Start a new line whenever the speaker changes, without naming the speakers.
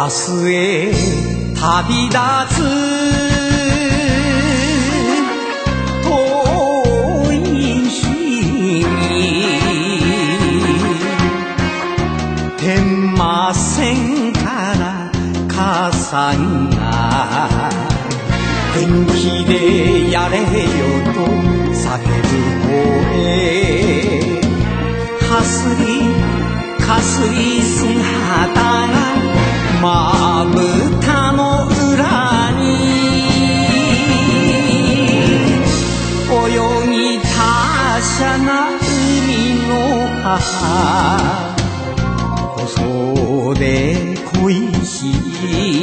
日へ旅立つ遠い日に天満線から傘が元気でやれよと叫ぶ声かすり姿がまぶたの裏に泳ぎ達者な海の母細で恋しい